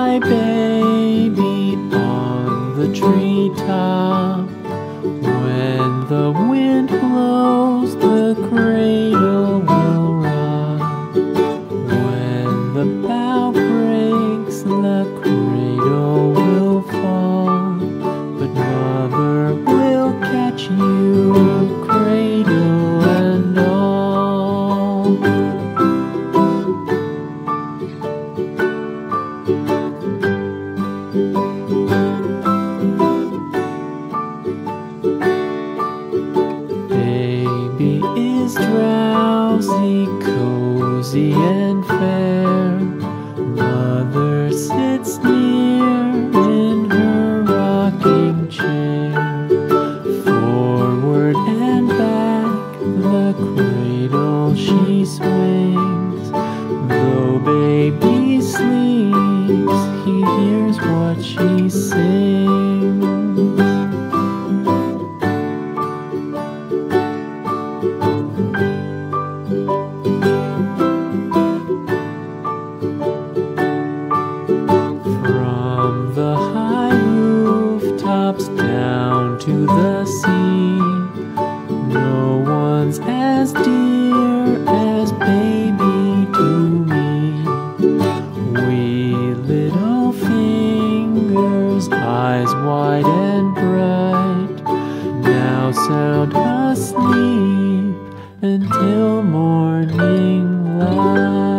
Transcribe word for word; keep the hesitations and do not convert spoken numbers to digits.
my baby on the treetop. When the wind blows, the cradle will rock. When the bough breaks, the cradle will fall. But mother will catch you, cradle and all. Baby is drowsy, cozy and fair. Mother sits near in her rocking chair. Forward and back the cradle she swings. Though baby sleeps, he hears what she sings. From the high rooftops down to the sea, no one's as dear as baby to me. Wee little fingers, eyes wide and bright, now sound asleep until morning light.